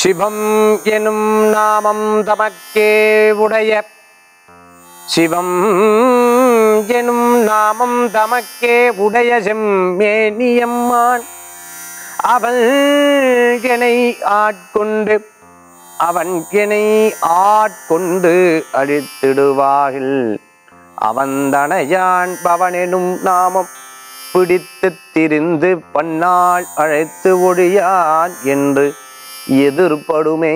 சிவம் எனும் நாமம் தமக்கே உடைய சிவம் எனும் நாமம் தமக்கே உடைய செம்மேனியம்மான் அவன் என்னை ஆட்கொண்டு அழித்திடுவாகில் அவந்தனையான் பவனெனும் நாமம் பிடித்து திரிந்து பன்னாள் அழைத்து ஒழியான் என்று எதிர்ப்படுமே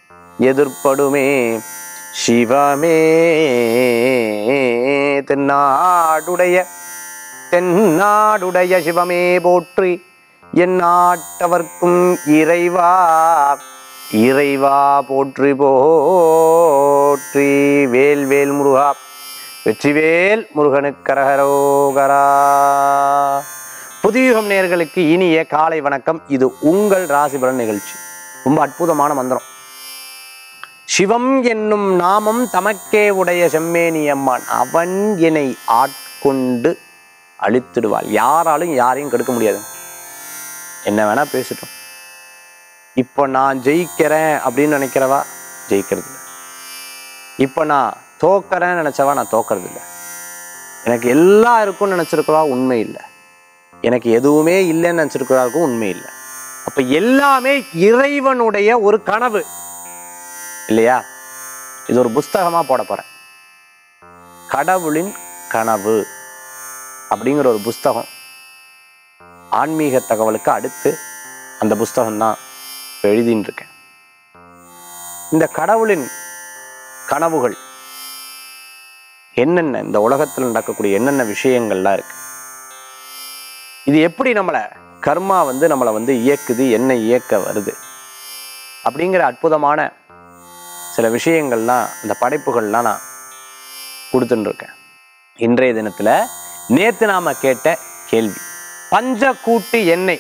சிவமே. தென்னாடுடைய சிவமே போற்றி என் நாட்டவர்க்கும் இறைவா போற்றி போற்றி. வேல் முருகா, வெற்றிவேல் முருகனுக்கு அரகரோகரா. புதுயுகம் நேயர்களுக்கு இனிய காலை வணக்கம். இது உங்கள் ராசி பலன் நிகழ்ச்சி. ரொம்ப அற்புதமான மந்திரம். சிவம் என்னும் நாமம் தமக்கே உடைய செம்மேனியம்மான் அவன் என்னை ஆட்கொண்டு அழித்திடுவாள். யாராலும் யாரையும் கெடுக்க முடியாது. என்ன வேணா பேசிட்டோம். இப்போ நான் ஜெயிக்கிறேன் அப்படின்னு நினைக்கிறவா ஜெயிக்கிறது இல்லை. இப்போ நான் தோக்கிறேன்னு நினைச்சவா நான் தோக்கிறது இல்லை. எனக்கு எல்லாம் இருக்கும்னு நினைச்சிருக்கிறவா உண்மை இல்லை. எனக்கு எதுவுமே இல்லைன்னு நினைச்சிருக்கிறாருக்கும் உண்மை இல்லை. அப்ப எல்லாமே இறைவனுடைய ஒரு கனவு இல்லையா? இது ஒரு புஸ்தகமா போட போறேன். கடவுளின் கனவு அப்படிங்கிற ஒரு புஸ்தகம். ஆன்மீக தகவலுக்கு அடுத்து அந்த புஸ்தகம் தான் எழுதின்னு இருக்கேன். இந்த கடவுளின் கனவுகள் என்னென்ன, இந்த உலகத்தில் நடக்கக்கூடிய என்னென்ன விஷயங்கள்லாம் இருக்கு, இது எப்படி நம்மளை கர்மா நம்மளை இயக்குது, என்ன இயக்க வருது அப்படிங்கிற அற்புதமான சில விஷயங்கள்லாம், அந்த படைப்புகள்லாம் நான் கொடுத்துட்டு இருக்கேன். இன்றைய தினத்துல நேத்து நாம கேட்ட கேள்வி, பஞ்சக்கூட்டு எண்ணெய்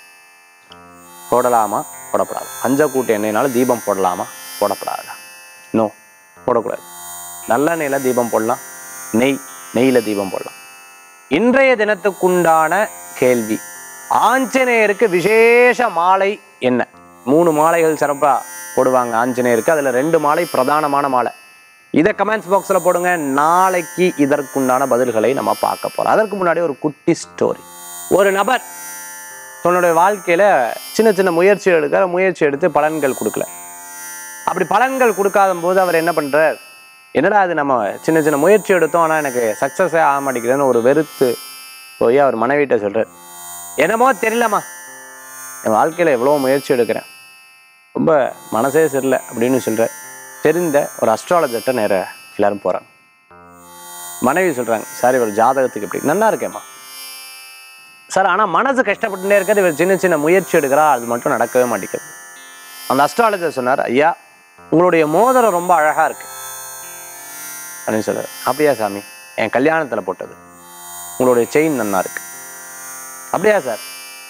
போடலாமா போடப்படாது? பஞ்சக்கூட்டு எண்ணெய்னால தீபம் போடலாமா போடப்படாதா? நோ, போடக்கூடாது. நல்லெண்ணெயில தீபம் போடலாம், நெய்யில தீபம் போடலாம். இன்றைய தினத்துக்குண்டான கேள்வி, ஆஞ்சநேயருக்கு விசேஷ மாலை என்ன? 3 மாலைகள் சிறப்பா போடுவாங்க ஆஞ்சநேயருக்கு. அதுல 2 மாலை பிரதானமான மாலை. இதை கமெண்ட்ஸ் பாக்ஸ்ல போடுங்க. நாளைக்கு இதற்குண்டான பதில்களை நம்ம பார்க்க போறோம். அதற்கு முன்னாடி ஒரு குட்டி ஸ்டோரி. ஒரு நபர் தன்னுடைய வாழ்க்கையில சின்ன முயற்சி எடுத்து பலன்கள் கொடுக்கல. அப்படி பலன்கள் கொடுக்காத போது அவர் என்ன பண்றார், என்னடா அது நம்ம சின்ன முயற்சி எடுத்தோம் ஆனா எனக்கு சக்சஸே ஆக மாட்டேங்குதுன்னு ஒரு வெறுத்து போய் அவர் மனைவிட்ட சொல்றார், என்னமோ தெரியலம்மா, என் வாழ்க்கையில எவ்வளவு முயற்சி எடுக்கிறேன், ரொம்ப மனசே சரியில்லை அப்படின்னு சொல்ற. தெரிந்த ஒரு அஸ்ட்ராலஜர்கிட்ட நேர எல்லாரும் போறாங்க. மனைவி சொல்றாங்க, சார் இவர் ஜாதகத்துக்கு எப்படி நல்லா இருக்கேம்மா சார், ஆனா மனசு கஷ்டப்பட்டுட்டே இருக்காது, இவர் சின்ன முயற்சி எடுக்கிறா, அது மட்டும் நடக்கவே மாட்டேங்குது. அந்த அஸ்ட்ராலஜர் சொன்னார், ஐயா உங்களுடைய மோதிரம் ரொம்ப அழகா இருக்கு அப்படின்னு சொல்றாரு. அப்படியா சாமி, என் கல்யாணத்துல போட்டது. உங்களுடைய செயின் நல்லா இருக்கு. அப்படியா சார்,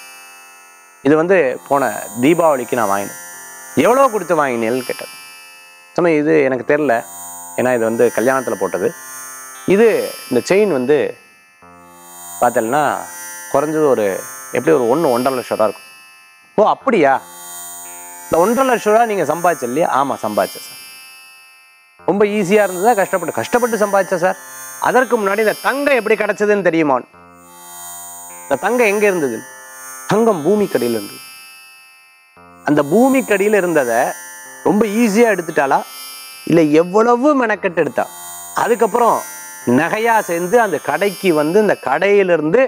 இது போன தீபாவளிக்கு நான் வாங்கினேன். எவ்வளோ கொடுத்து வாங்கினேன்னு கேட்டது. சொன்ன, இது எனக்கு தெரில, ஏன்னா இது கல்யாணத்தில் போட்டது. இந்த செயின் பார்த்தேன்னா குறைஞ்சது எப்படி ஒரு 1-1.5 லட்சம் ரூபா இருக்கும். ஓ அப்படியா, இந்த 1.5 லட்சம் ரூபா நீங்கள் சம்பாதிச்ச இல்லையா? ஆமாம் சம்பாதிச்சேன் சார். ரொம்ப ஈஸியாக இருந்ததா கஷ்டப்பட்டு சம்பாதிச்சேன் சார். அதற்கு முன்னாடி இந்த தங்கம் எப்படி கிடைச்சதுன்னு தெரியுமா? இந்த தங்கம் எங்கே இருந்தது? தங்கம் பூமிக்கடியில் இருந்தது. அந்த பூமிக்கடியில் இருந்ததை ரொம்ப ஈஸியாக எடுத்துட்டாளா, இல்லை எவ்வளவு மெனக்கெட்டு எடுத்தா? அதுக்கப்புறம் நகையா சேர்ந்து அந்த கடைக்கு இந்த கடையிலிருந்து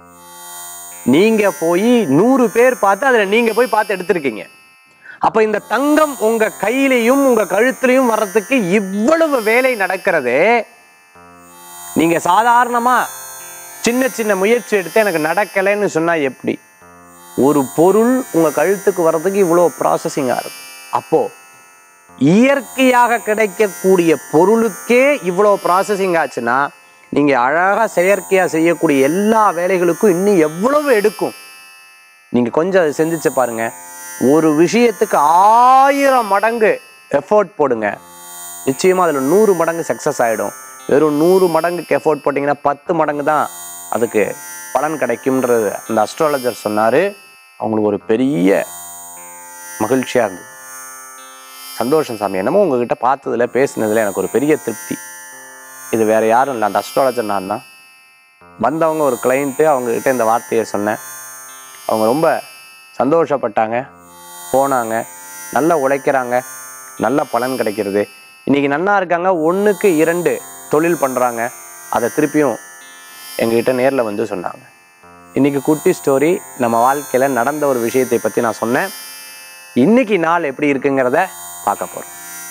நீங்க போய் 100 பேர் பார்த்து அதில் நீங்க போய் பார்த்து எடுத்திருக்கீங்க. அப்ப இந்த தங்கம் உங்க கையிலையும் உங்க கழுத்திலையும் வர்றதுக்கு இவ்வளவு வேலை நடக்கிறதே, நீங்க சாதாரணமா சின்ன முயற்சி எடுத்து எனக்கு நடக்கலைன்னு சொன்னா எப்படி? ஒரு பொருள் உங்க கழுத்துக்கு வர்றதுக்கு இவ்வளோ ப்ராசஸிங்கா இருக்கும். அப்போ இயற்கையாக கிடைக்கக்கூடிய பொருளுக்கே இவ்வளோ ப்ராசஸிங் ஆச்சுன்னா, நீங்க அழகா செயற்கையா செய்யக்கூடிய எல்லா வேலைகளுக்கும் இன்னும் எவ்வளவு எடுக்கும்? நீங்க கொஞ்சம் அதை சிந்திச்சு பாருங்க. ஒரு விஷயத்துக்கு 1000 மடங்கு எஃபோர்ட் போடுங்க, நிச்சயமா அதுல 100 மடங்கு சக்சஸ் ஆயிடும். வெறும் 100 மடங்குக்கு எஃபோர்ட் போட்டிங்கன்னா 10 மடங்கு தான் அதுக்கு பலன் கிடைக்கும்ன்றது அந்த அஸ்ட்ராலஜர் சொன்னாரு. அவங்களுக்கு ஒரு பெரிய மகிழ்ச்சியா இருந்தது. சந்தோஷம் சாமி, என்னமோ உங்ககிட்ட பார்த்ததுல பேசினதுல எனக்கு ஒரு பெரிய திருப்தி. இது வேற யாரும் இல்லை, அந்த அஸ்ட்ராலஜர் நான் தான். வந்தவங்க ஒரு கிளைண்ட்டு, அவங்கக்கிட்ட இந்த வார்த்தையை சொன்னேன். அவங்க ரொம்ப சந்தோஷப்பட்டாங்க, போனாங்க, நல்லா உழைக்கிறாங்க, நல்ல பலன் கிடைக்கிறது. இன்றைக்கி நல்லா இருக்காங்க, 1க்கு 2 தொழில் பண்ணுறாங்க. அதை திருப்பியும் எங்ககிட்ட நேரில் வந்து சொன்னாங்க. இன்றைக்கி குட்டி ஸ்டோரி, நம்ம வாழ்க்கையில் நடந்த ஒரு விஷயத்தை பற்றி நான் சொன்னேன். இன்றைக்கி நாள் எப்படி இருக்குங்கிறத பார்க்க போகிறோம்.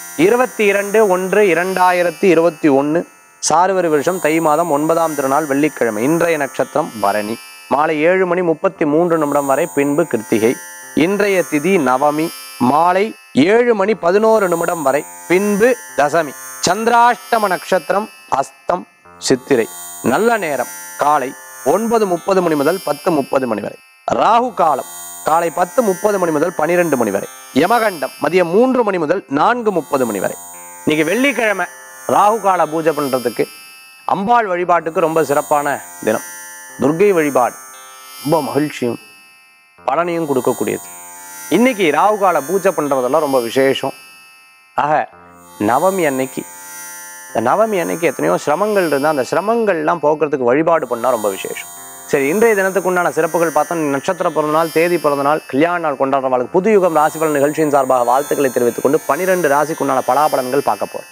22/1/2021 சார்வரி வருஷம் தை மாதம் 9ஆம் திருநாள் வெள்ளிக்கிழமை. இன்றைய நட்சத்திரம் பரணி. மாலை 7:33 வரை, பின்பு கிருத்திகை. இன்றைய திதி நவமி. மாலை 7:11 வரை, பின்பு தசமி. சந்திராஷ்டம நட்சத்திரம் அஸ்தம் சித்திரை. நல்ல நேரம் காலை 9:30 முதல் 10:30 வரை. ராகு காலம் காலை 10:30 முதல் 12 வரை. யமகண்டம் மதியம் 3 முதல் 4:30 வரை. இன்னைக்கு வெள்ளிக்கிழமை. ராகு கால பூஜை பண்றதுக்கு, அம்பாள் வழிபாட்டுக்கு ரொம்ப சிறப்பான தினம். துர்க்கை வழிபாடு ரொம்ப மகிழ்ச்சியும் பலனையும் கொடுக்கக்கூடியது. இன்னைக்கு ராகு கால பூஜை பண்றதெல்லாம் ரொம்ப விசேஷம். ஆக நவமி அன்னைக்கு, இந்த நவமி அன்னைக்கு எத்தனையோ சிரமங்கள் இருந்தால் அந்த சிரமங்கள்லாம் போக்குறதுக்கு வழிபாடு பண்ணால் ரொம்ப விசேஷம். சரி, இன்றைய தினத்துக்கு உண்டான சிறப்புகள் பார்த்தா, நட்சத்திர பிறந்தநாள், தேதி பிறந்தநாள், கல்யாண நாள் கொண்டாடுறவர்களுக்கு புதுயுகம் ராசி பலன் நிகழ்ச்சியின் சார்பாக வாழ்த்துக்களை தெரிவித்துக் கொண்டு 12 ராசிக்கு உண்டான பலாபலன்கள் பார்க்க போறோம்.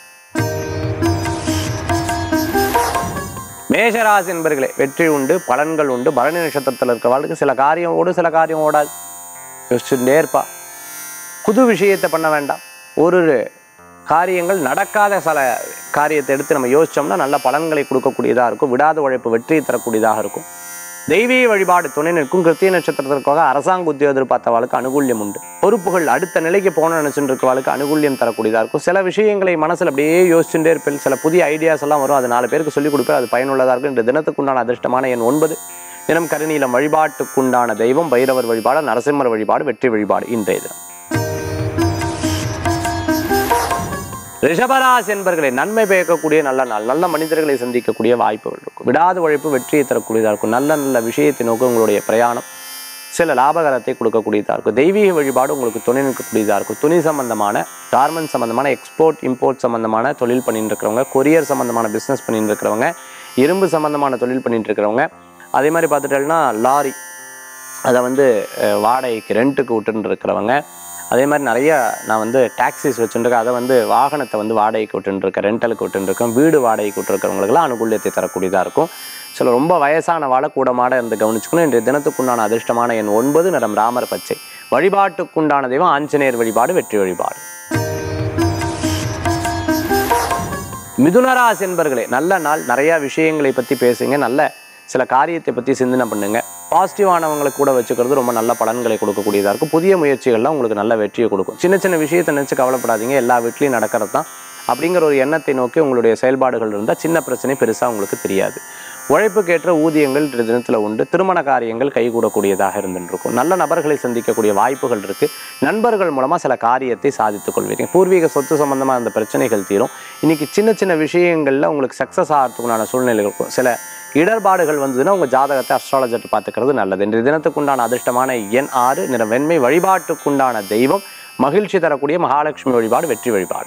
மேஷராசி என்பர்களே, வெற்றி உண்டு, பலன்கள் உண்டு. பரணி நட்சத்திரத்தில் இருக்கிறவர்களுக்கு சில காரியம் ஓடு, சில காரியம் ஓடாது. யோசிச்சுட்டே இருப்பா. புது விஷயத்தை பண்ண வேண்டாம். ஒரு காரியங்கள் நடக்காத சில காரியத்தை எடுத்து நம்ம யோசிச்சோம்னா நல்ல பலன்களை கொடுக்கக்கூடியதாக இருக்கும். விடாத உழைப்பு வெற்றியை தரக்கூடியதாக இருக்கும். தெய்வீக வழிபாடு துணை நிற்கும். கிருத்திய நட்சத்திரத்திற்காக அரசாங்க உத்தியோகம் எதிர்பார்த்தவளுக்கு அனுகூல்யம் உண்டு. பொறுப்புகள் அடுத்த நிலைக்கு போன நினைச்சுட்டு இருக்கவளுக்கு அனுகூல்யம் தரக்கூடியதாக இருக்கும். சில விஷயங்களை மனசில் அப்படியே யோசிச்சுட்டே இருப்பேன். சில புதிய ஐடியாஸ் எல்லாம் வரும். அது 4 பேருக்கு சொல்லிக் கொடுப்பேன். அது பயனுள்ளதாக இருக்கும். இன்று தினத்துக்குண்டான அதிர்ஷ்டமான எண் 9. தினம் கருநீலம். வழிபாட்டுக்குண்டான தெய்வம் பைரவர் வழிபாடு, நரசிம்மர் வழிபாடு, வெற்றி வழிபாடு இன்றைய தினம். ரிஷபராசி என்பர்களே, நன்மை பயக்கக்கூடிய நல்ல நாள். நல்ல மனிதர்களை சந்திக்கக்கூடிய வாய்ப்புகள் இருக்கும். விடாத உழைப்பு வெற்றியை தரக்கூடியதாக இருக்கும். நல்ல நல்ல விஷயத்தை நோக்கி உங்களுடைய பிரயாணம் சில லாபகரத்தை கொடுக்கக்கூடியதாக இருக்கும். தெய்வீக வழிபாடு உங்களுக்கு துணை நிற்கக்கூடியதாக இருக்கும். துணி சம்பந்தமான, கார்மெண்ட் சம்பந்தமான, எக்ஸ்போர்ட் இம்போர்ட் சம்பந்தமான தொழில் பண்ணிட்டு இருக்கிறவங்க, கொரியர் சம்பந்தமான பிஸ்னஸ் பண்ணிட்டு இருக்கிறவங்க, இரும்பு சம்பந்தமான தொழில் பண்ணிட்டு இருக்கிறவங்க, அதே மாதிரி பார்த்துட்டேன்னா லாரி அதை வாடகைக்கு ரெண்ட்டுக்கு விட்டுன்னு இருக்கிறவங்க, அதே மாதிரி நிறைய நான் டாக்ஸிஸ் வச்சுருக்கேன். அதை வாகனத்தை வாடகைக்கு விட்டுருக்கேன், ரெண்டலுக்கு விட்டுருக்கேன், வீடு வாடகைக்கு விட்டுருக்கிறவங்களுக்குலாம் அனுகூல்யத்தை தரக்கூடியதாக இருக்கும். சில ரொம்ப வயசான வாழை கூடமாட இருந்து கவனிச்சுக்கணும். இன்றைய தினத்துக்குண்டான அதிர்ஷ்டமான எண் 9. நிறம் ராமர் பச்சை. வழிபாட்டுக்குண்டான தெய்வம் ஆஞ்சநேயர் வழிபாடு, வெற்றி வழிபாடு. மிதுனராசி என்பர்களே, நல்ல நாள். நிறையா விஷயங்களை பற்றி பேசுங்க. நல்ல சில காரியத்தை பற்றி சிந்தனை பண்ணுங்க. பாசிட்டிவானவங்களை கூட வச்சுக்கிறது ரொம்ப நல்ல பலன்களை கொடுக்கக்கூடியதாக இருக்கும். புதிய முயற்சிகள்லாம் உங்களுக்கு நல்ல வெற்றியை கொடுக்கும். சின்ன சின்ன விஷயத்தை நினச்சி கவலைப்படாதீங்க. எல்லா வீட்லையும் நடக்கிறது தான் அப்படிங்கிற ஒரு எண்ணத்தை நோக்கி உங்களுடைய செயல்பாடுகள் இருந்தால் சின்ன பிரச்சனை பெருசாக உங்களுக்கு தெரியாது. உழைப்புக்கேற்ற ஊதியங்கள் இன்றைய தினத்தில் உண்டு. திருமண காரியங்கள் கைகூடக்கூடியதாக இருந்துருக்கும். நல்ல நபர்களை சந்திக்கக்கூடிய வாய்ப்புகள் இருக்குது. நண்பர்கள் மூலமாக சில காரியத்தை சாதித்துக் கொள்வீங்க. பூர்வீக சொத்து சம்பந்தமாக அந்த பிரச்சனைகள் தீரும். இன்றைக்கி சின்ன சின்ன விஷயங்களில் உங்களுக்கு சக்ஸஸ் ஆகிறதுக்குண்டான சூழ்நிலை இருக்கும். சில இடர்பாடுகள் வந்ததுன்னா உங்கள் ஜாதகத்தை அஸ்ட்ராலஜர் பார்த்துக்கிறது நல்லது. இன்றைய தினத்துக்குண்டான அதிர்ஷ்டமான எண் 6. நிறம் வெண்மை. வழிபாட்டுக்குண்டான தெய்வம் மகிழ்ச்சி தரக்கூடிய மகாலட்சுமி வழிபாடு, வெற்றி வழிபாடு.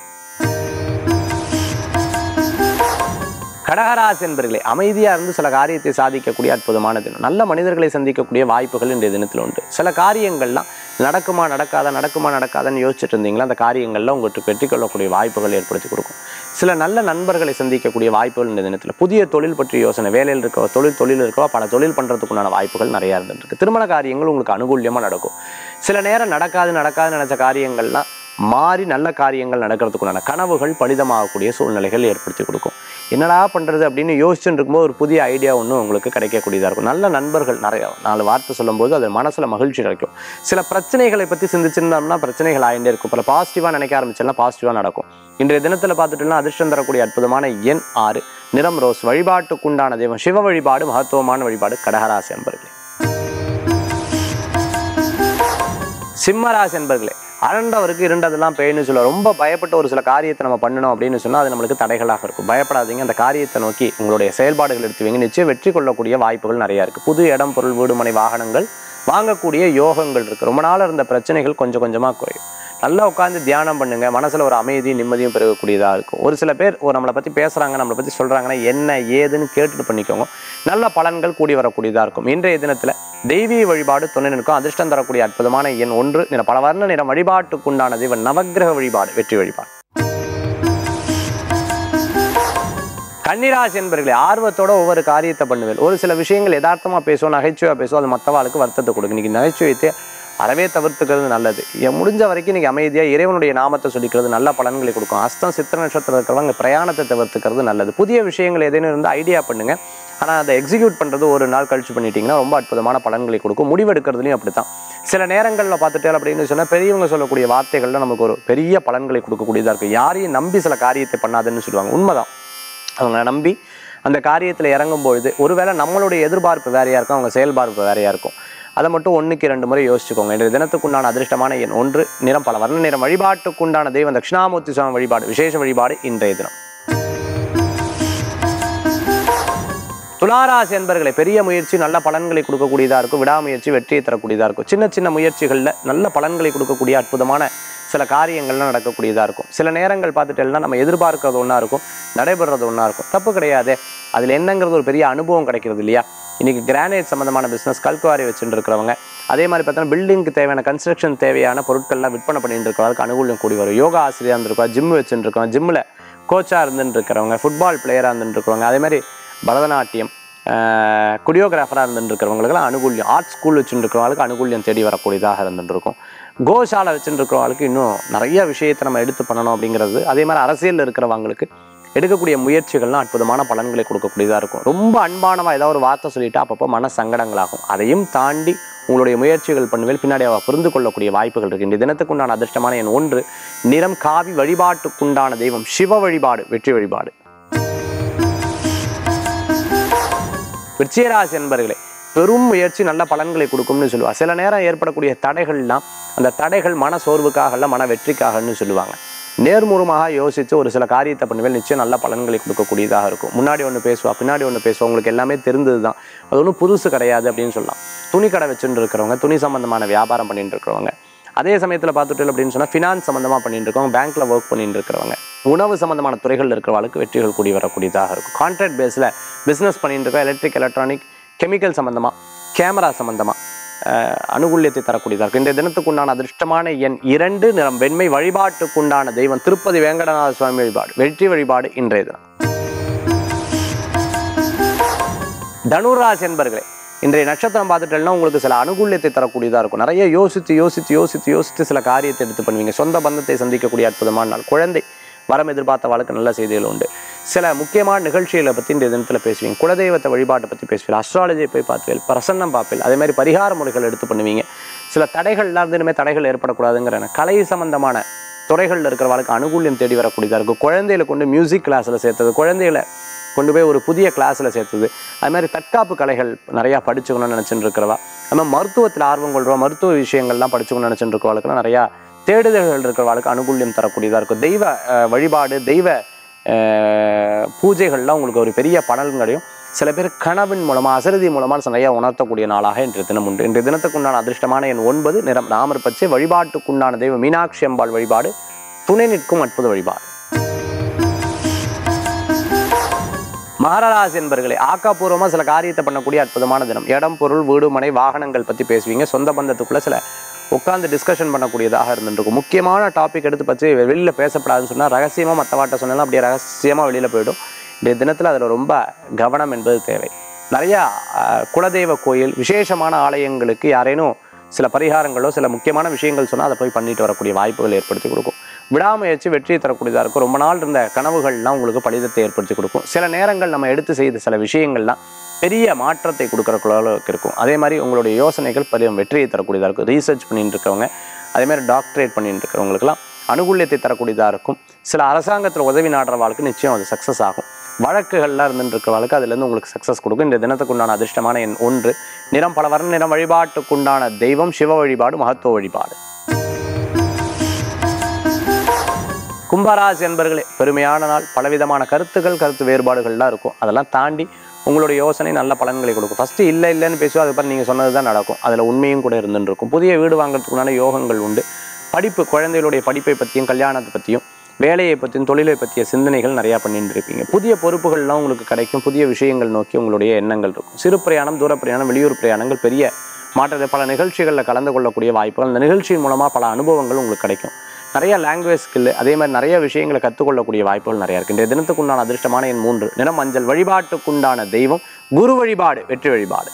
கடகராசி என்பர்களே, அமைதியாக இருந்து சில காரியத்தை சாதிக்கக்கூடிய அற்புதமான தினம். நல்ல மனிதர்களை சந்திக்கக்கூடிய வாய்ப்புகள் இன்றைய தினத்தில் உண்டு. சில காரியங்கள்லாம் நடக்குமா நடக்காதான்னு யோசிச்சுட்டு இருந்தீங்களா, அந்த காரியங்கள்லாம் உங்களுக்கு வெற்றி கொள்ளக்கூடிய வாய்ப்புகள் ஏற்படுத்தி கொடுக்கும். சில நல்ல நண்பர்களை சந்திக்கக்கூடிய வாய்ப்புகள் இந்த தினத்தில். புதிய தொழில் பற்றி யோசனை. வேலையில் இருக்கவா, தொழில் இருக்கவா, பல தொழில் பண்ணுறதுக்குண்டான வாய்ப்புகள் நிறையா இருந்துருக்கு. திருமண காரியங்கள் உங்களுக்கு அனுகூல்யமாக நடக்கும். சில நேரம் நடக்காதுன்னு நினச்ச காரியங்கள்லாம் மாறி நல்ல காரியங்கள் நடக்கிறதுக்குண்டான கனவுகள் பலிதமாகக்கூடிய சூழ்நிலைகள் ஏற்படுத்தி கொடுக்கும். என்னடா பண்ணுறது அப்படின்னு யோசிச்சுட்டு இருக்கும்போது ஒரு புதிய ஐடியா ஒன்று உங்களுக்கு கிடைக்கக்கூடியதாக இருக்கும். நல்ல நண்பர்கள் நிறைய 4 வார்த்தை சொல்லும்போது அது மனசில் மகிழ்ச்சி கிடைக்கும். சில பிரச்சனைகளை பற்றி சிந்திச்சிருந்தோம்னா பிரச்சனைகள் ஆகிட்டே இருக்கும். பல பாசிட்டிவாக நினைக்க ஆரம்பிச்சோம்னா பாசிட்டிவாக நடக்கும். இன்றைய தினத்தில் பார்த்துட்டோம்னா அதிர்ஷ்டம் தரக்கூடிய அற்புதமான எண் 6. நிறம் ரோஸ். வழிபாட்டுக்குண்டான தெய்வம் சிவ வழிபாடு, மகத்துவமான வழிபாடு. கடகராசி என்பர்களே. சிம்மராசி என்பர்களே, அரண்டவருக்கு இருண்டதெல்லாம் பேய்னு சொல்ல ரொம்ப பயப்பட்ட ஒரு சில காரியத்தை நம்ம பண்ணணும் அப்படின்னு சொன்னால் அது நம்மளுக்கு தடைகளாக இருக்கும். பயப்படாதீங்க. அந்த காரியத்தை நோக்கி உங்களுடைய செயல்பாடுகள் எடுத்துவீங்க. நிச்சயம் வெற்றி கொள்ளக்கூடிய வாய்ப்புகள் நிறையா இருக்குது. புது இடம், பொருள், வீடு, மனை, வாகனங்கள் வாங்கக்கூடிய யோகங்கள் இருக்குது. ரொம்ப நாள் இருந்த பிரச்சனைகள் கொஞ்சம் கொஞ்சமாக குறையும். நல்லா உட்காந்து தியானம் பண்ணுங்க. மனசுல ஒரு அமைதியும் நிம்மதியும் பெறக்கூடியதா இருக்கும். ஒரு சில பேர் நம்மளை பத்தி பேசுறாங்க, நம்மளை பத்தி சொல்றாங்கன்னா என்ன ஏதுன்னு கேட்டுட்டு பண்ணிக்கோங்க. நல்ல பலன்கள் கூடி வரக்கூடியதா இருக்கும். இன்றைய தினத்துல தெய்வீக வழிபாடு துணை நிற்கும். அதிர்ஷ்டம் தரக்கூடிய அற்புதமான எண் 1. நிற பல வர்ண நிறம். வழிபாட்டுக்குண்டான தெய்வம் நவக்கிரக வழிபாடு வெற்றி வழிபாடு. கன்னிராசி என்பவர்களே, ஆர்வத்தோட ஒவ்வொரு காரியத்தை பண்ணுவேன். ஒரு சில விஷயங்கள் யதார்த்தமா பேசுவோம், நகைச்சுவையா பேசுவோம், அது மற்றவாளுக்கு வருத்தத்தை கொடுக்கும். இன்னைக்கு நகைச்சுவையத்தை அறவே தவிர்த்துக்கிறது நல்லது. முடிஞ்ச வரைக்கும் இன்னைக்கு அமைதியாக இறைவனுடைய நாமத்தை சொல்லிக்கிறது நல்ல பலன்களை கொடுக்கும். அஸ்தம் சித்திர நட்சத்திரம் இருக்கிறவங்க பிரயாணத்தை தவிர்த்துக்கிறது நல்லது. புதிய விஷயங்கள் எதேனும் இருந்தால் ஐடியா பண்ணுங்க. ஆனால் அதை எக்ஸிக்யூட் பண்ணுறது ஒரு நாள் கழிச்சு பண்ணிட்டீங்கன்னா ரொம்ப அற்புதமான பலன்களை கொடுக்கும். முடிவெடுக்கிறதுலையும் அப்படி தான். சில நேரங்களில் பார்த்துட்டே அப்படின்னு சொன்னால் பெரியவங்க சொல்லக்கூடிய வார்த்தைகள்லாம் நமக்கு ஒரு பெரிய பலன்களை கொடுக்கக்கூடியதாக இருக்கும். யாரையும் நம்பி சில காரியத்தை பண்ணாதுன்னு சொல்லுவாங்க. உண்மைதான். அவங்க நம்பி அந்த காரியத்தில் இறங்கும்பொழுது ஒருவேளை நம்மளுடைய எதிர்பார்ப்பு வேறையாக இருக்கும், அவங்க செயல்பார்ப்பு வேறையாக இருக்கும். அதை மட்டும் 1க்கு 2 முறை யோசிச்சுக்கோங்க. இன்றைய தினத்துக்குண்டான அதிர்ஷ்டமான எண் 1. நிறம் பல வர்ண நிறம். வழிபாட்டுக்குண்டான தெய்வம் தட்சிணாமூர்த்தி சுவாமி வழிபாடு விசேஷ வழிபாடு இன்றைய தினம். துளாராசி என்பவர்களை, பெரிய முயற்சி நல்ல பலன்களை கொடுக்கக்கூடியதாக இருக்கும். விடாமுயற்சி வெற்றியை தரக்கூடியதாக இருக்கும். சின்ன சின்ன முயற்சிகளில் நல்ல பலன்களை கொடுக்கக்கூடிய அற்புதமான சில காரியங்கள்லாம் நடக்கக்கூடியதாக இருக்கும். சில நேரங்கள் பார்த்துட்டேன்னா நம்ம எதிர்பார்க்கறது ஒன்றா இருக்கும், நடைபெறது ஒன்றா இருக்கும். தப்பு கிடையாது. அதில் என்னங்கிறது ஒரு பெரிய அனுபவம் கிடைக்கிறது இல்லையா? இன்றைக்கி கிரானைட் சம்மந்தமான பிஸ்னஸ், கல்குவாரி வச்சுட்டு இருக்கிறவங்க, அதே மாதிரி பார்த்தோன்னா பில்டிங்க்கு தேவையான கன்ஸ்ட்ரக்ஷன் தேவையான பொருட்கள்லாம் விற்பனை பண்ணிட்டு இருக்கிறவங்களுக்கு அனுகூலம் கூடி வரும். யோகா ஆசிரியராக இருந்திருக்கோம், ஜிம் வச்சுட்டு இருக்கோம், ஜிம்மில் கோச்சாக இருந்துட்டு இருக்கிறவங்க, ஃபுட்பால் பிளேயராக இருந்துட்டு இருக்கிறவங்க, அதே மாதிரி பரதநாட்டியம் கொரியோகிராஃபராக இருந்துட்டு இருக்கிறவங்களுக்குலாம் அனுகூல்யம், ஆர்ட் ஸ்கூல் வச்சுட்டு இருக்கிறவங்களுக்கு அனுகூல்யம் தேடி வரக்கூடியதாக இருந்துட்டு இருக்கும். கோஷாலை வச்சுட்டு இருக்கிறவங்களுக்கு இன்னும் நிறைய விஷயத்தை நம்ம எடுத்து பண்ணணும் அப்படிங்கிறது. அதே மாதிரி அரசியலில் இருக்கிறவங்களுக்கு எடுக்கக்கூடிய முயற்சிகள்லாம் அற்புதமான பலன்களை கொடுக்கக்கூடியதாக இருக்கும். ரொம்ப அன்பானவா ஏதாவது ஒரு வார்த்தை சொல்லிவிட்டு அப்பப்போ மன சங்கடங்களாகும். அதையும் தாண்டி உங்களுடைய முயற்சிகள் பண்ணுவேல் பின்னாடி அவள் புரிந்து கொள்ளக்கூடிய வாய்ப்புகள் இருக்குது. இந்த தினத்துக்குண்டான அதிர்ஷ்டமான எண் 1. நிறம் காவி. வழிபாட்டுக்குண்டான தெய்வம் சிவ வழிபாடு வெற்றி வழிபாடு. விருச்சிகராசி என்பவர்களே, பெரும் முயற்சி நல்ல பலன்களை கொடுக்கும்னு சொல்லுவாங்க. சில நேரம் ஏற்படக்கூடிய தடைகள்லாம் அந்த தடைகள் மன சோர்வுக்காக இல்லை, மன வெற்றிக்காகன்னு சொல்லுவாங்க. நேர்முகமாக யோசித்து ஒரு சில காரியத்தை பண்ணுவேன், நிச்சயம் நல்ல பலன்களை கொடுக்கக்கூடியதாக இருக்கும். முன்னாடி ஒன்று பேசுவா, பின்னாடி ஒன்று பேசுவா, உங்களுக்கு எல்லாமே தெரிந்தது தான், அது ஒன்றும் புதுசு கிடையாது அப்படின்னு சொல்லலாம். துணி கடை வச்சுட்டு இருக்கிறவங்க, துணி சம்பந்தமான வியாபாரம் பண்ணிட்டு இருக்கிறவங்க, அதே சமயத்தில் பார்த்துட்டு அப்படின்னு சொன்னால் ஃபினான்ஸ் சம்மந்தமாக பண்ணிட்டு இருக்கவங்க, பேங்க்கில் ஒர்க் பண்ணிட்டு இருக்கிறவங்க, உணவு சம்மந்தமான துறைகளில் இருக்கிறவங்களுக்கு வெற்றிகள் கூடி வரக்கூடியதாக இருக்கும். கான்ட்ராக்ட் பேஸில் பிஸ்னஸ் பண்ணிட்டு இருக்கோம், எலக்ட்ரிக், எலக்ட்ரானிக், கெமிக்கல் சம்மந்தமாக, கேமரா சம்மந்தமாக அனுகூல்யத்தை தரக்கூடியதாக இருக்கும். இந்த தினத்துக்குண்டான அதிர்ஷ்டமான எண் 2. நிறம் வெண்மை. வழிபாட்டுக்குண்டான தெய்வம் திருப்பதி வேங்கடநாத சுவாமி வழிபாடு வெற்றி வழிபாடு இன்றைய தினம். தனுராசி என்பர்களே, இன்றைய நட்சத்திரம் பார்த்துட்டேன்னா உங்களுக்கு சில அனுகூல்யத்தை தரக்கூடியதாக இருக்கும். நிறைய யோசித்து சில காரியத்தை எடுத்து பண்ணுவீங்க. சொந்த பந்தத்தை சந்திக்கக்கூடிய அற்புதமான நாள். குழந்தை வரம் எதிர்பார்த்த வாழ்க்கை நல்ல செய்திகள் உண்டு. சில முக்கியமான நிகழ்ச்சிகளை பற்றி இந்த தினத்தில் பேசுவீங்க. குலதெய்வத்தை வழிபாட்டை பற்றி பேசுவீங்க. அஸ்ட்ராலஜியை போய் பார்த்துவேல், பிரசன்னம் பார்ப்பேன். அதே மாதிரி பரிகார முறைகள் எடுத்து பண்ணுவீங்க. சில தடைகள்லாம் இனிமேல் தடைகள் ஏற்படக்கூடாதுங்கிற கலை சம்பந்தமான துறைகளில் இருக்கிற வாழ்க்கை அனுகூல்யம் தேடி வரக்கூடியதாக இருக்கும். குழந்தைகளை கொண்டு மியூசிக் கிளாஸில் சேர்த்தது, குழந்தைகளை கொண்டு போய் ஒரு புதிய கிளாஸில் சேர்த்தது, அது மாதிரி தற்காப்பு கலைகள் நிறையா படிச்சுக்கணும்னு நினச்சிட்டு இருக்கிறவா, அது மாதிரி மருத்துவத்தில் ஆர்வம் கொள்கிறோம், மருத்துவ விஷயங்கள்லாம் படிச்சுக்கணும்னு நினச்சிட்டு இருக்கிறவங்களுக்குலாம் நிறையா தேடுதல்கள் இருக்கிறவங்களுக்கு அனுகூல்யம் தரக்கூடியதாக இருக்கும். தெய்வ வழிபாடு, தெய்வ பூஜைகள்லாம் உங்களுக்கு ஒரு பெரிய பலன்களையும் சில பேர் கனவின் மூலமாக அசரதி மூலமாக நிறையா உணர்த்தக்கூடிய நாளாக இன்றைய தினம் உண்டு. இன்றைய தினத்துக்குண்டான அதிர்ஷ்டமான எண் 9. நிறம் ராமர் பச்சை. வழிபாட்டுக்குண்டான தெய்வம் மீனாட்சி அம்பாள் வழிபாடு துணை நிற்கும் அற்புத வழிபாடு. மகராசி என்பர்களே, ஆக்கப்பூர்வமாக சில காரியத்தை பண்ணக்கூடிய அற்புதமான தினம். இடம், பொருள், வீடு, மனை, வாகனங்கள் பற்றி பேசுவீங்க. சொந்த பந்தத்துக்குள்ளே சில உட்காந்து டிஸ்கஷன் பண்ணக்கூடியதாக இருந்துருக்கும். முக்கியமான டாபிக் எடுத்து பற்றி வெளியில் பேசப்படாதுன்னு சொன்னால் ரகசியமாக மற்றவாட்ட சொன்னாலும் அப்படியே ரகசியமாக வெளியில் போய்டும். இந்த தினத்தில் அதில் ரொம்ப கவனம் என்பது தேவை. நிறையா குலதெய்வ கோயில், விசேஷமான ஆலயங்களுக்கு யாரேனும் சில பரிகாரங்களோ சில முக்கியமான விஷயங்கள் சொன்னால் அதை போய் பண்ணிட்டு வரக்கூடிய வாய்ப்புகள் ஏற்படுத்தி கொடுக்கும். விடாமுயற்சி வெற்றியை தரக்கூடியதாக இருக்கும். ரொம்ப நாள் இருந்த கனவுகள்லாம் உங்களுக்கு பலிதத்தை ஏற்படுத்தி கொடுக்கும். சில நேரங்கள் நம்ம எடுத்து செய்த சில விஷயங்கள்லாம் பெரிய மாற்றத்தை கொடுக்குற அளவுக்கு இருக்கும். அதே மாதிரி உங்களுடைய யோசனைகள் பெரிய வெற்றியை தரக்கூடியதாக இருக்கும். ரீசர்ச் பண்ணிட்டு இருக்கவங்க, அதே மாதிரி டாக்டரேட் பண்ணிட்டு இருக்கிறவங்களுக்குலாம் அனுகூல்யத்தை தரக்கூடியதாக இருக்கும். சில அரசாங்கத்தில் உதவி நாடுற வாழ்க்கை நிச்சயம் அது சக்ஸஸ் ஆகும். வழக்குகள்லாம் இருந்துட்டு இருக்கிற வாழ்க்கை அதுலேருந்து உங்களுக்கு சக்ஸஸ் கொடுக்கும். இந்த தினத்துக்குண்டான அதிர்ஷ்டமான எண் 1. நிறம் பல வர்ண நிறம். வழிபாட்டுக்குண்டான தெய்வம் சிவ வழிபாடு மகத்துவ வழிபாடு. கும்பராசி என்பர்களே, பெருமையான நாள். பலவிதமான கருத்து வேறுபாடுகள்லாம் இருக்கும். அதெல்லாம் தாண்டி உங்களுடைய யோசனை நல்ல பலன்களை கொடுக்கும். ஃபஸ்ட்டு இல்லைன்னு பேசுவோம், அதுக்கப்புறம் நீங்கள் சொன்னது தான் நடக்கும். அதில் உண்மையும் கூட இருந்துட்டு இருக்கும். புதிய வீடு வாங்குறதுக்குண்டான யோகங்கள் உண்டு. படிப்பு, குழந்தைகளுடைய படிப்பை பற்றியும் கல்யாணத்தை பற்றியும் வேலையை பற்றியும் தொழிலை பற்றிய சிந்தனைகள் நிறையா பண்ணிட்டு இருப்பீங்க. புதிய பொறுப்புகள்லாம் உங்களுக்கு கிடைக்கும். புதிய விஷயங்கள் நோக்கி உங்களுடைய எண்ணங்கள் இருக்கும். சிறு பிரயாணம், தூர பிரயாணம், வெளியூர் பிரயாணங்கள், பெரிய மாற்றத்தை, பல நிகழ்ச்சிகளில் கலந்து கொள்ளக்கூடிய வாய்ப்புகள், அந்த நிகழ்ச்சியின் மூலமாக பல அனுபவங்கள் உங்களுக்கு கிடைக்கும். நிறைய லாங்குவேஜ் ஸ்கில், அதே மாதிரி நிறைய விஷயங்களை கற்றுக்கொள்ளக்கூடிய வாய்ப்புகள் நிறையா இருக்குது. இந்த தினத்துக்குண்டான அதிர்ஷ்டமான எண் 3, நிறம் மஞ்சள். வழிபாட்டுக்குண்டான தெய்வம் குரு வழிபாடு, வெற்றி வழிபாடு.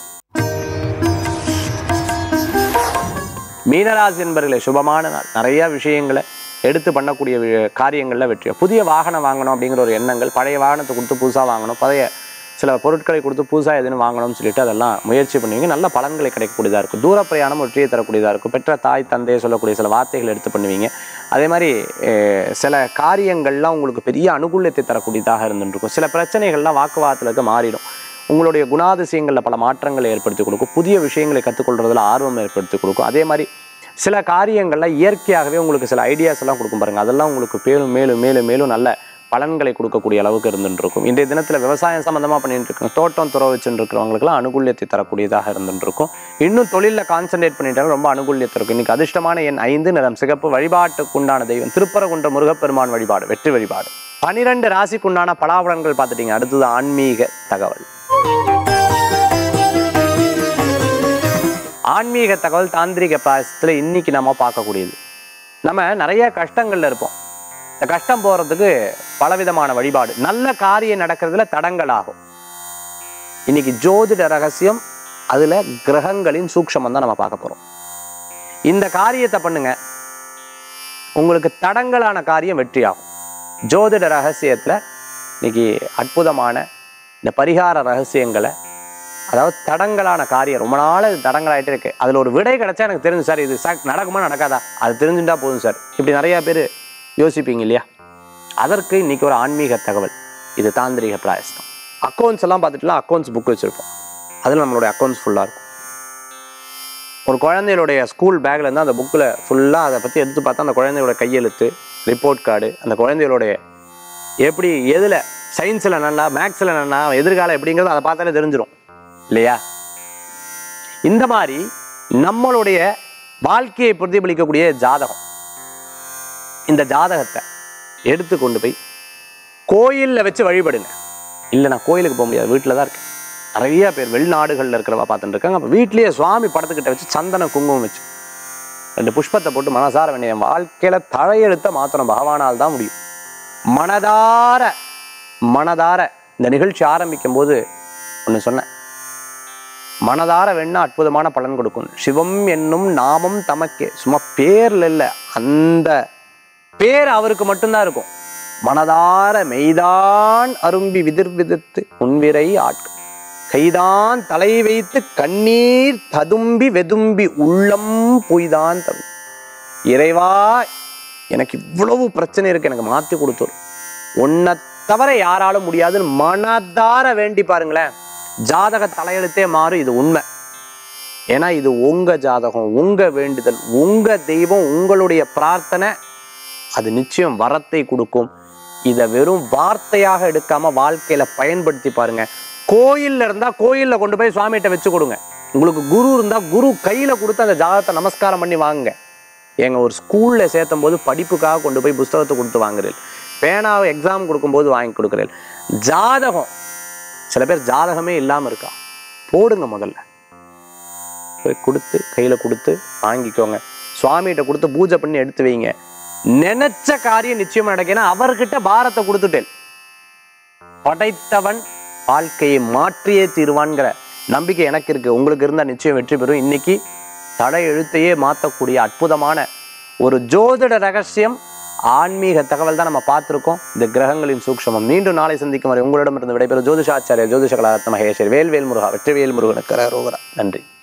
மீனராசி என்பவர்களே, சுபமான நாள். நிறைய விஷயங்களை எடுத்து பண்ணக்கூடிய காரியங்களில் வெற்றியும். புதிய வாகனம் வாங்கணும் அப்படிங்கிற ஒரு எண்ணங்கள், பழைய வாகனத்தை கொடுத்து புதுசாக வாங்கணும், பழைய சில பொருட்களை கொடுத்து புதுசாக எதுன்னு வாங்கணும்னு சொல்லிட்டு அதெல்லாம் முயற்சி பண்ணுவீங்க. நல்ல பலன்களை கிடைக்கக்கூடியதாக இருக்கும். தூர பிரயாணம் வெற்றியை தரக்கூடியதாக இருக்கும். பெற்ற தாய் தந்தையை சொல்லக்கூடிய சில வார்த்தைகள் எடுத்து பண்ணுவீங்க. அதே மாதிரி சில காரியங்கள்லாம் உங்களுக்கு பெரிய அனுகூலத்தை தரக்கூடியதாக இருந்துருக்கும். சில பிரச்சனைகள்லாம் வாக்குவாதத்துக்கு மாறிடும். உங்களுடைய குணாதிசயங்களில் பல மாற்றங்களை ஏற்படுத்தி கொடுக்கும். புதிய விஷயங்களை கற்றுக்கொள்றதுல ஆர்வம் ஏற்படுத்தி கொடுக்கும். அதே மாதிரி சில காரியங்களில் இயற்கையாகவே உங்களுக்கு சில ஐடியாஸ் எல்லாம் கொடுக்கும் பாருங்கள். அதெல்லாம் உங்களுக்கு மேலும் மேலும் மேலும் மேலும் நல்ல பலன்களை கொடுக்கக்கூடிய அளவுக்கு இருந்துருக்கும். இன்றைய தினத்தில் விவசாயம் சம்மந்தமாக பண்ணிட்டு இருக்கோம், தோட்டம் துறவு வச்சுட்டு இருக்கிறவங்களுக்குலாம் அனுகூல்யத்தை தரக்கூடியதாக இருந்துருக்கும். இன்னும் தொழிலில் கான்சன்ட்ரேட் பண்ணிட்டாலும் ரொம்ப அனுகூல்யத்தை இருக்கும். இன்றைக்கி அதிர்ஷ்டமான எண் 5, நிறம் சிகப்பு. வழிபாட்டுக்குண்டான தெய்வம் திருப்பரங்குன்ற முருகப்பெருமான் வழிபாடு, வெற்றி வழிபாடு. 12 ராசிக்குண்டான பலாபலன்கள் பார்த்துட்டீங்க. அடுத்தது ஆன்மீக தகவல். ஆன்மீக தகவல் தாந்திரிக பிராயசத்தில் இன்னைக்கு நம்ம பார்க்கக்கூடியது. நம்ம நிறைய கஷ்டங்கள்ல இருப்போம். இந்த கஷ்டம் போறதுக்கு பலவிதமான வழிபாடு, நல்ல காரியம் நடக்கிறதுல தடங்கள் ஆகும். இன்னைக்கு ஜோதிட ரகசியம், அதுல கிரகங்களின் சூக்ஷமம் தான் நம்ம பார்க்க போறோம். இந்த காரியத்தை பண்ணுங்க, உங்களுக்கு தடங்களான காரியம் வெற்றி ஆகும். ஜோதிட ரகசியத்துல இன்னைக்கு அற்புதமான இந்த பரிகார ரகசியங்களை, அதாவது தடங்களான காரியம் ரொம்ப நாள் இது தடங்களாயிட்டே இருக்கு, அதில் ஒரு விடை கிடைச்சா எனக்கு தெரிஞ்சு சார் இது நடக்குமா நடக்காதா அது தெரிஞ்சுட்டா போதும் சார், இப்படி நிறையா பேர் யோசிப்பீங்க இல்லையா? அதற்கு இன்னைக்கு ஒரு ஆன்மீக தகவல். இது தாந்திரிக பிராயஸ்தம். அக்கௌண்ட்ஸ் எல்லாம் பார்த்துட்டுலாம் அக்கௌண்ட்ஸ் புக் வச்சுருப்போம். அதில் நம்மளுடைய அக்கௌண்ட்ஸ் ஃபுல்லாக இருக்கும். ஒரு குழந்தைகளுடைய ஸ்கூல் பேக்கில் இருந்தால் அந்த புக்கில் ஃபுல்லாக அதை பற்றி எடுத்து பார்த்தா அந்த குழந்தையோட கையெழுத்து, ரிப்போர்ட் கார்டு, அந்த குழந்தைகளுடைய எப்படி எதில் சயின்ஸில் நல்லா, மேக்ஸில் நல்லா, எதிர்காலம் எப்படிங்கிறது அதை பார்த்தாலே தெரிஞ்சிடும் இல்லையா? இந்த மாதிரி நம்மளுடைய வாழ்க்கையை பிரதிபலிக்கக்கூடிய ஜாதகம், இந்த ஜாதகத்தை எடுத்து கொண்டு போய் கோயிலில் வச்சு வழிபடுங்க. இல்லை நான் கோயிலுக்கு போக முடியாது, வீட்டில் தான் இருக்கேன். நிறைய பேர் வெளிநாடுகளில் இருக்கிறவா பார்த்துட்டு இருக்காங்க. அப்போ வீட்லேயே சுவாமி படத்துக்கிட்ட வச்சு சந்தன குங்குமம் வச்சு 2 புஷ்பத்தை போட்டு மனசார வேண்டிய வாழ்க்கையில் தலையெழுத்த மாத்திரம் பகவானால் தான் முடியும். மனதார இந்த நிகழ்ச்சி ஆரம்பிக்கும் போது ஒன்று சொன்னேன், மனதார வேணா அற்புதமான பலன் கொடுக்கும். சிவம் என்னும் நாமம் தமக்கே, சும்மா பேர்ல இல்லை, அந்த பேர் அவருக்கு மட்டும்தான் இருக்கும். மனதார மெய்தான் அரும்பி விதிர் விதித்து உன்விரை ஆட்கள் கைதான் தலை வைத்து கண்ணீர் ததும்பி வெதும்பி உள்ளம் பொய்தான் தவி. இறைவா, எனக்கு இவ்வளவு பிரச்சனை இருக்கு, எனக்கு மாற்றி கொடுத்துரு, உன்னை தவிர யாராலும் முடியாதுன்னு மனதார வேண்டி பாருங்களேன். ஜாதக தலையெழுத்தே மாறும். இது உண்மை. ஏன்னா இது உங்க ஜாதகம், உங்க வேண்டுதல், உங்க தெய்வம், உங்களுடைய பிரார்த்தனை, அது நிச்சயம் வரத்தை கொடுக்கும். இதை வெறும் வார்த்தையாக எடுக்காம வாழ்க்கையில பயன்படுத்தி பாருங்க. கோயில்ல இருந்தா கோயில்ல கொண்டு போய் சுவாமிகிட்ட வச்சு கொடுங்க. உங்களுக்கு குரு இருந்தா குரு கையில கொடுத்து அந்த ஜாதகத்தை நமஸ்காரம் பண்ணி வாங்குங்க. எங்க ஒரு ஸ்கூல்ல சேர்த்தும் போது படிப்புக்காக கொண்டு போய் புஸ்தகத்தை கொடுத்து வாங்குறேன், பேனாவை எக்ஸாம் கொடுக்கும்போது வாங்கி கொடுக்குறேன். ஜாதகம், சில பேர் ஜாதகமே இல்லாமல் இருக்கா, போடுங்க, முதல்ல போய் கொடுத்து கையில் கொடுத்து வாங்கிக்கோங்க. சுவாமிகிட்ட கொடுத்து பூஜை பண்ணி எடுத்து வைங்க. நினைச்ச காரியம் நிச்சயமா நடக்கேன்னா அவர்கிட்ட பாரத்தை கொடுத்துட்டேன். படைத்தவன் வாழ்க்கையை மாற்றியே தீருவான்கிற நம்பிக்கை எனக்கு இருக்கு. உங்களுக்கு இருந்தால் நிச்சயம் வெற்றி பெறும். இன்னைக்கு தடை எழுத்தையே மாற்றக்கூடிய அற்புதமான ஒரு ஜோதிட ரகசியம், ஆன்மீக தகவல் தான் நம்ம பார்த்துருக்கோம். இந்த கிரகங்களின் சூக்ஷமம். மீண்டும் நாளை சந்திக்கும் வரை உங்களிடமிருந்து விடைபெறும் ஜோதிஷாச்சாரியா ஜோதிஷ கலாரத்ன மகேஷ். வேல்வேல் முருகா, வெற்றிவேல் முருகனுக்கு ரோகரா. நன்றி.